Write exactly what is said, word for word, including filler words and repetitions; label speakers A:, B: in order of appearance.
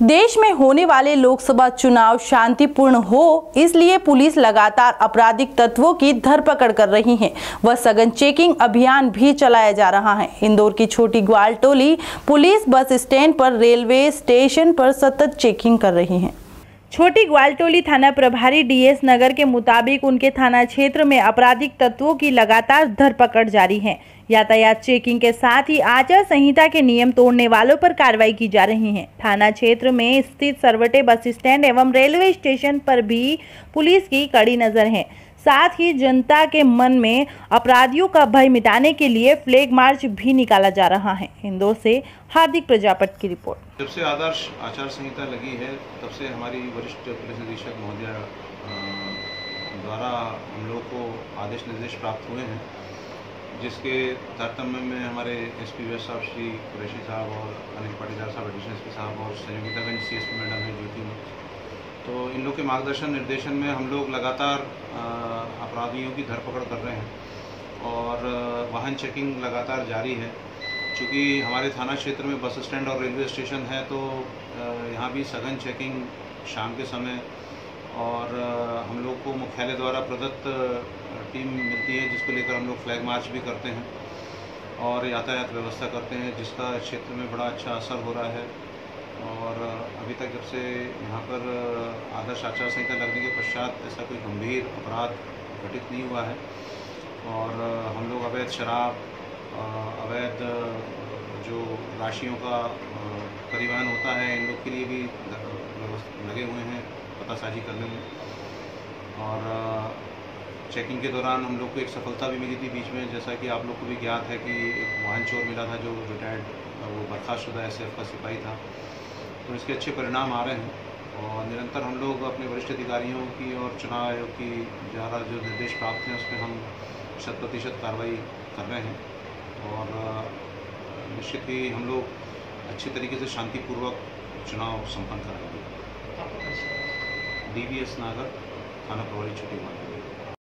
A: देश में होने वाले लोकसभा चुनाव शांतिपूर्ण हो, इसलिए पुलिस लगातार आपराधिक तत्वों की धरपकड़ कर रही है व सघन चेकिंग अभियान भी चलाया जा रहा है। इंदौर की छोटी ग्वालटोली पुलिस बस स्टैंड पर रेलवे स्टेशन पर सतत चेकिंग कर रही है। छोटी ग्वालटोली थाना प्रभारी डीएस नगर के मुताबिक उनके थाना क्षेत्र में आपराधिक तत्वों की लगातार धरपकड़ जारी है। यातायात चेकिंग के साथ ही आचार संहिता के नियम तोड़ने वालों पर कार्रवाई की जा रही है। थाना क्षेत्र में स्थित सरवटे बस स्टैंड एवं रेलवे स्टेशन पर भी पुलिस की कड़ी नजर है। साथ ही जनता के मन में अपराधियों का भय मिटाने के लिए फ्लैग मार्च भी निकाला जा रहा है। इंदौर से हार्दिक प्रजापति की रिपोर्ट।
B: जब से आदर्श आचार संहिता लगी है तब से हमारी वरिष्ठ पुलिस अधीक्षक महोदया द्वारा हम लोग को आदेश निर्देश प्राप्त हुए हैं, जिसके तारतम्य में हमारे एसपी व्यस साहब श्री कुरैशी साहब और अनिल पाटीदार साहब एडिशनल एसपी साहब और संयोगितागंज सीएसपी मैडम है ज्योति में, तो इन लोग के मार्गदर्शन निर्देशन में हम लोग लगातार अपराधियों की धरपकड़ कर रहे हैं और वाहन चेकिंग लगातार जारी है। चूँकि हमारे थाना क्षेत्र में बस स्टैंड और रेलवे स्टेशन है तो यहाँ भी सघन चेकिंग शाम के समय और हम लोग को मुख्यालय द्वारा प्रदत्त टीम मिलती है, जिसको लेकर हम लोग फ्लैग मार्च भी करते हैं और यातायात व्यवस्था करते हैं, जिसका क्षेत्र में बड़ा अच्छा असर हो रहा है। और अभी तक जब से यहाँ पर आदर्श आचार संहिता लगने के पश्चात ऐसा कोई गंभीर अपराध घटित नहीं हुआ है और हम लोग अवैध शराब, अवैध जो राशियों का परिवहन होता है, इन लोग के लिए भी लगे हुए हैं पतासाजी करने में। और चेकिंग के दौरान हम लोग को एक सफलता भी मिली थी बीच में, जैसा कि आप लोग को भी ज्ञात है कि एक वाहन चोर मिला था जो रिटायर्ड वो बर्खास्तशुदा एस एफ का सिपाही था। तो इसके अच्छे परिणाम आ रहे हैं और निरंतर हम लोग अपने वरिष्ठ अधिकारियों की और चुनाव आयोग की द्वारा जो निर्देश प्राप्त हैं उस पर हम शत प्रतिशत कार्रवाई कर रहे हैं और निश्चित ही हम लोग अच्छी तरीके से शांतिपूर्वक चुनाव संपन्न कराएंगे। डी वी एस नागर, थाना प्रभारी छोटी ग्वालटोली।